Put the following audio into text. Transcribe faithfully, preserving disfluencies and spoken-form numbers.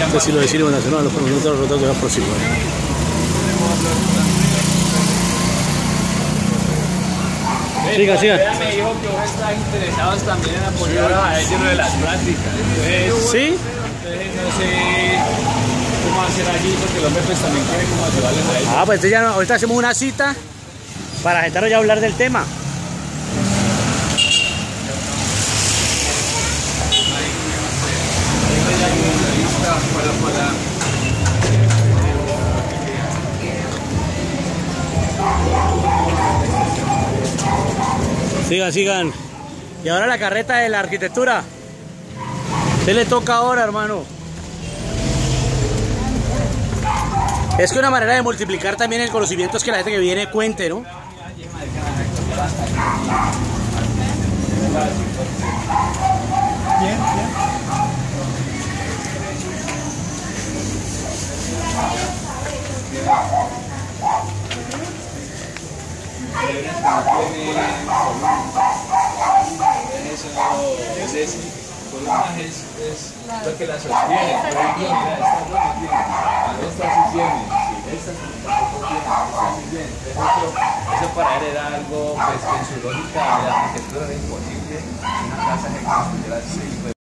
Este estilo de cine nacional, los proyectos de rotados de la próxima. Siga, siga. Ella me dijo que vos estás interesados también en apoyar a ellos lo de las prácticas. Entonces, ¿Sí? Entonces no sé cómo hacer allí porque el hombre pues también quiere como ayudarles a ellos. Ah, pues entonces ya no, ahorita hacemos una cita para sentarnos ya a hablar del tema. Sigan, sigan. Y ahora la carreta de la arquitectura. ¿Qué le toca ahora, hermano? Es que una manera de multiplicar también el conocimiento es que la gente que viene cuente, ¿no? ¿Quién? Eso es columna es, es lo que la sostiene. Por ejemplo, mira, esta no tiene, esta sí tiene, esta tampoco tiene, esta sí tiene. Eso, eso para él era algo pues, que en su lógica de arquitectura era imposible una casa que construyera así.